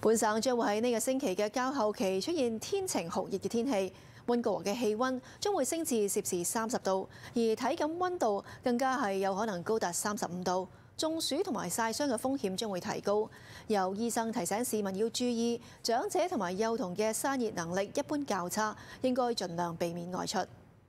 本省將會喺呢個星期嘅較後期出現天晴酷熱嘅天氣，溫哥華嘅氣温將會升至攝氏30度，而體感温度更加係有可能高達35度。中暑同埋曬傷嘅風險將會提高。有醫生提醒市民要注意，長者同埋幼童嘅散熱能力一般較差，應該盡量避免外出。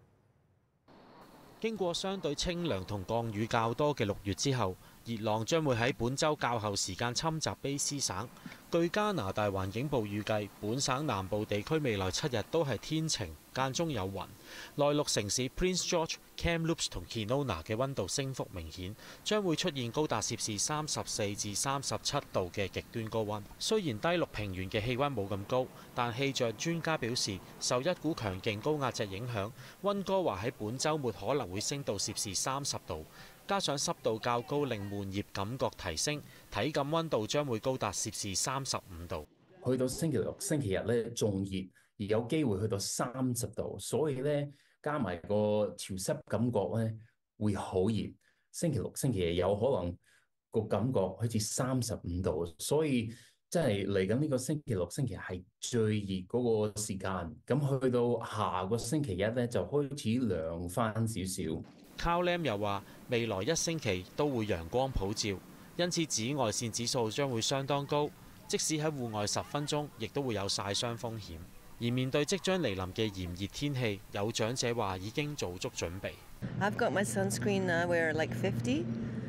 經過相對清涼同降雨較多嘅6月之後，熱浪將會喺本週較後時間侵襲卑詩省。據加拿大環境部預計，本省南部地區未來7日都係天晴，間中有雲。內陸城市 Prince George、Kamloops 同 Kenora 嘅溫度升幅明顯，將會出現高達攝氏34至37度嘅極端高溫。雖然低陸平原嘅氣溫冇咁高，但氣象專家表示，受一股強勁高壓脊影響，溫哥華喺本週末可能會升到攝氏30度。加上濕度較高，令悶熱感覺提升，體感溫度將會高達攝氏35度。 去到星期六、星期日咧仲熱，而有機會去到30度，所以咧加埋個潮濕感覺咧會好熱。星期六、星期日有可能個感覺好似35度，所以真係嚟緊呢個星期六、星期日係最熱嗰個時間。咁去到下個星期一咧就開始涼翻少少。 Carl Lam 又話：未來1星期都會陽光普照，因此紫外線指數將會相當高，即使喺戶外10分鐘，亦都會有曬傷風險。而面對即將嚟臨嘅炎熱天氣，有長者話已經做足準備。 I've got my sunscreen. I wear like 50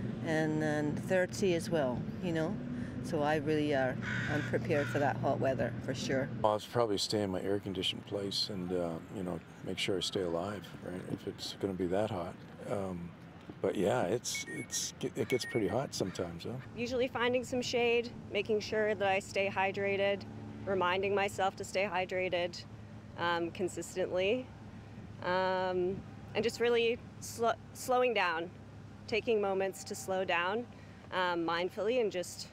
and 30 as well. You know, so I really I'm prepared for that hot weather for sure. I'll probably stay in my air-conditioned place and make sure I stay alive. Right, if it's going to be that hot. But yeah, it gets pretty hot sometimes, huh? Usually finding some shade, making sure that I stay hydrated, reminding myself to stay hydrated consistently, and just really slowing down, taking moments to slow down mindfully and just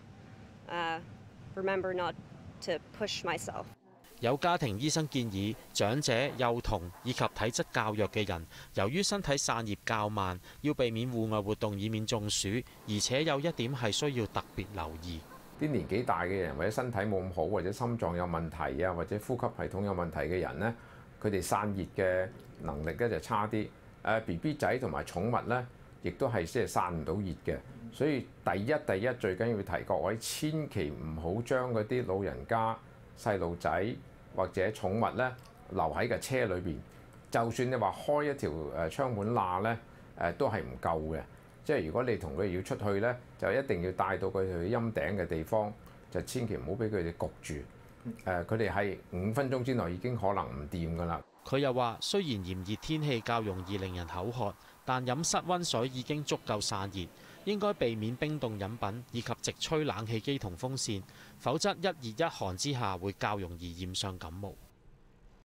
remember not to push myself. 有家庭醫生建議，長者、幼童以及體質較弱嘅人，由於身體散熱較慢，要避免戶外活動以免中暑。而且有一點係需要特別留意。 啲年紀大嘅人或者身體冇咁好，或者心臟有問題啊，或者呼吸系統有問題嘅人呢，佢哋散熱嘅能力咧就差啲。BB 仔同埋寵物呢，亦都係即係散唔到熱嘅。所以第一最緊要提各位，千祈唔好將嗰啲老人家、細路仔或者寵物咧留喺個車裏邊，就算你話開一條窗門罅咧，都係唔夠嘅。即係如果你同佢要出去咧，就一定要帶到佢去陰頂嘅地方，就千祈唔好俾佢哋焗住。佢哋係5分鐘之內已經可能唔掂㗎啦。 佢又話：雖然炎熱天氣較容易令人口渴，但飲室溫水已經足夠散熱，應該避免冰凍飲品以及直吹冷氣機同風扇，否則一熱一寒之下會較容易染上感冒。